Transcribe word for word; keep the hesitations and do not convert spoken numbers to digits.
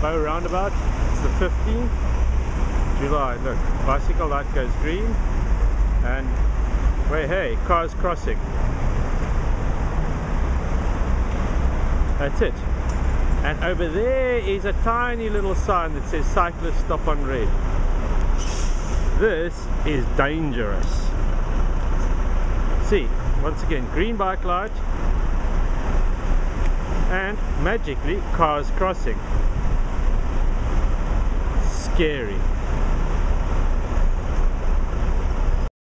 Bow Roundabout. It's the fifteenth July. Look, bicycle light goes green, and wait, hey, cars crossing. That's it. And over there is a tiny little sign that says cyclist stop on red. This is dangerous. See, once again, green bike light, and magically cars crossing. Scary.